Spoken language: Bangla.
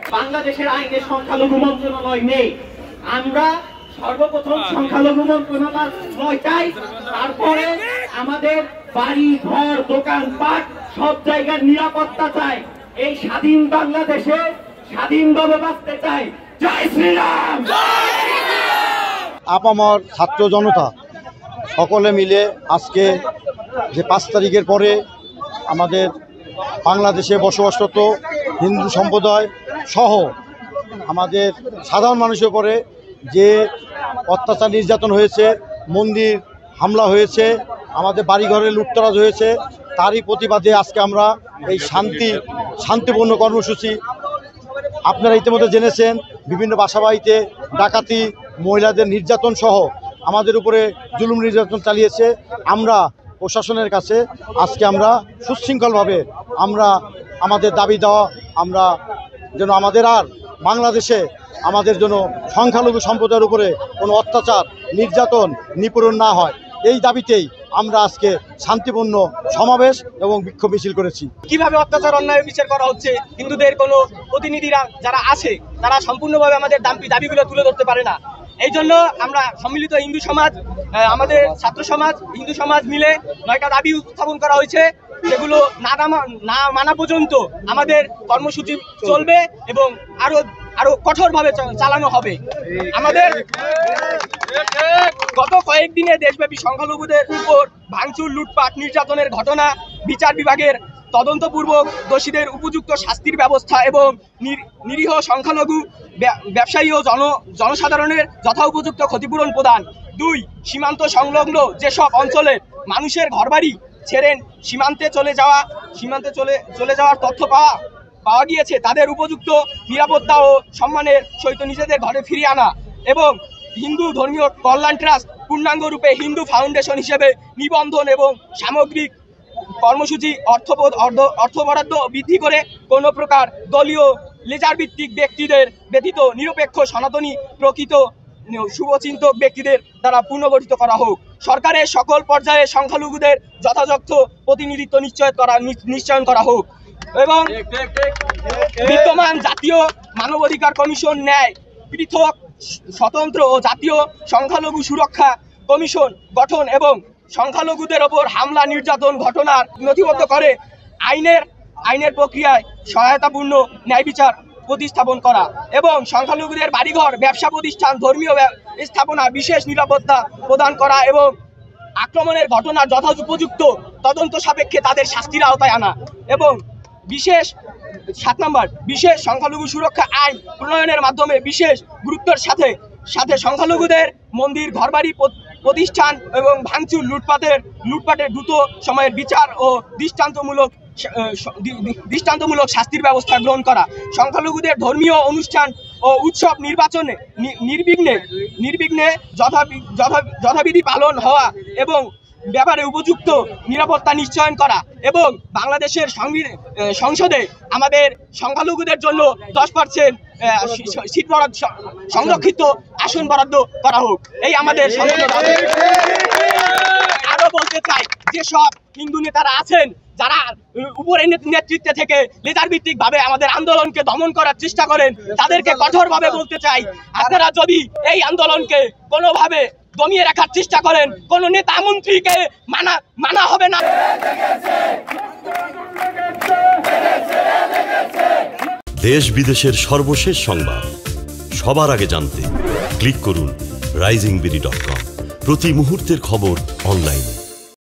বাংলাদেশের আইনে সংখ্যালঘু মন্ত্রণালয় নেই। আমরা সর্বপ্রথম সংখ্যালঘু মন্ত্রণালয় চাই, তারপরে আমাদের বাড়ি ঘর দোকানপাট সব জায়গার নিরাপত্তা চাই। এই স্বাধীন বাংলাদেশে স্বাধীনভাবে বাঁচতে চাই। জয় শ্রীরাম। আপামর ছাত্র জনতা সকলে মিলে আজকে যে 5 তারিখের পরে আমাদের বাংলাদেশে বসবাসরত হিন্দু সম্প্রদায় সহ আমাদের সাধারণ মানুষের উপরে যে অত্যাচার নির্যাতন হয়েছে, মন্দির হামলা হয়েছে, আমাদের বাড়িঘরে লুটতরাজ হয়েছে, তারই প্রতিবাদে আজকে আমরা এই শান্তিপূর্ণ কর্মসূচি, আপনারা ইতিমধ্যে জেনেছেন, বিভিন্ন বাসাবাড়িতে ডাকাতি, মহিলাদের নির্যাতন সহ আমাদের উপরে জুলুম নির্যাতন চালিয়েছে। আমরা প্রশাসনের কাছে আজকে আমরা সুশৃঙ্খলভাবে আমরা আমাদের দাবি দেওয়া, আমরা যেন আমাদের আর বাংলাদেশে আমাদের জন্য সংখ্যালঘু সম্প্রদায়ের উপরে কোনো অত্যাচার নির্যাতন নিপীড়ন না হয়, এই দাবিতেই আমরা আজকে শান্তিপূর্ণ সমাবেশ এবং বিক্ষোভ মিছিল করেছি। কিভাবে অত্যাচার অন্যায় বিচার করা হচ্ছে, হিন্দুদের কোনো প্রতিনিধিরা যারা আছে তারা সম্পূর্ণভাবে আমাদের দাবিগুলো তুলে ধরতে পারে না। এই জন্য আমরা সম্মিলিত হিন্দু সমাজ, আমাদের ছাত্র সমাজ, হিন্দু সমাজ মিলে 9টা দাবি উত্থাপন করা হয়েছে। সেগুলো না মানা পর্যন্ত আমাদের কর্মসূচি চলবে এবং আরো কঠোরভাবে চালানো হবে। আমাদের গত কয়েকদিনে দেশব্যাপী সংখ্যালঘুদের উপর ভাঙচুর, লুটপাট, নির্যাতনের ঘটনা, বিচার বিভাগের তদন্তপূর্বক দোষীদের উপযুক্ত শাস্তির ব্যবস্থা এবং নিরীহ সংখ্যালঘু ব্যবসায়ী ও জনসাধারণের যথোপযুক্ত ক্ষতিপূরণ প্রদান। 2. সীমান্ত সংলগ্ন যেসব অঞ্চলে মানুষের ঘরবাড়ি ছেড়ে সীমান্তে চলে যাওয়ার তথ্য পাওয়া গিয়েছে তাদের উপযুক্ত নিরাপত্তা ও সম্মানের সহিত নিজেদের ঘরে ফিরিয়ে আনা এবং হিন্দু ধর্মীয় কল্যাণ ট্রাস্ট পূর্ণাঙ্গ রূপে হিন্দু ফাউন্ডেশন হিসেবে নিবন্ধন এবং সামগ্রিক কর্মসূচি অর্থ বরাদ্দ বৃদ্ধি করে কোনো প্রকার দলীয় লেজার ভিত্তিক ব্যক্তিদের ব্যতীত নিরপেক্ষ সনাতনী প্রকৃত শুভচিন্তক ব্যক্তিদের দ্বারা পুনর্গঠিত করা হোক। সরকারের সকল পর্যায়ে সংখ্যালঘুদের যথাযথ প্রতিনিধিত্ব নিশ্চয়ন করা হোক এবং বিদ্যমান জাতীয় মানবাধিকার কমিশন ন্যায় পৃথক স্বতন্ত্র ও জাতীয় সংখ্যালঘু সুরক্ষা কমিশন গঠন এবং সংখ্যালঘুদের ওপর হামলা নির্যাতন ঘটনার নথিবদ্ধ করে আইনের প্রক্রিয়ায় সহায়তাপূর্ণ ন্যায় বিচার প্রতিস্থাপন করা এবং সংখ্যালঘুদের বাড়িঘর, ব্যবসা প্রতিষ্ঠান, ধর্মীয় স্থাপনা বিশেষ নিরাপত্তা প্রদান করা এবং আক্রমণের ঘটনার যথোপযুক্ত তদন্ত সাপেক্ষে তাদের শাস্তির আওতায় আনা এবং 7 নম্বর বিশেষ সংখ্যালঘু সুরক্ষা আইন প্রণয়নের মাধ্যমে বিশেষ গুরুত্বের সাথে সংখ্যালঘুদের মন্দির, ঘরবাড়ি, প্রতিষ্ঠান এবং ভাঙচুর, লুটপাটের দ্রুত সময়ের বিচার ও দৃষ্টান্তমূলক শাস্তির ব্যবস্থা গ্রহণ করা। সংখ্যালঘুদের ধর্মীয় অনুষ্ঠান ও উৎসব নির্বিঘ্নে যথাবিধি পালন হওয়া এবং ব্যাপারে উপযুক্ত নিরাপত্তা নিশ্চয়ন করা এবং বাংলাদেশের সংসদে আমাদের সংখ্যালঘুদের জন্য 10% সিট বরাদ্দ, সংরক্ষিত আসন বরাদ্দ করা হোক। এই আমাদের আরো বলতে চাই, যেসব হিন্দু নেতারা আছেন যারা উপরের নেতৃত্বে থেকে লেজার ভিত্তিক ভাবে আমাদের আন্দোলনকে দমন করার চেষ্টা করেন, তাদেরকে কঠোরভাবে বলতে চাই, আপনারা যদি এই আন্দোলনকে কোনোভাবে দমিয়ে রাখার চেষ্টা করেন, কোন নেতা মন্ত্রীকে মানা হবে না। দেশ বিদেশের সর্বশেষ সংবাদ সবার আগে জানতে ক্লিক করুন risingbeauty.com। প্রতি মুহূর্তের খবর অনলাইনে।